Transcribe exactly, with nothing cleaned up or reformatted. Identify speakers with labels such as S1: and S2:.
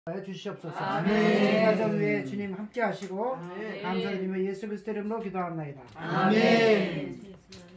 S1: 주시옵소서.
S2: 아멘.
S1: 가정 위에 주님 함께 하시고
S2: 아멘.
S1: 감사드리며 예수 그리스도 이름으로 기도합나이다.
S2: 아멘.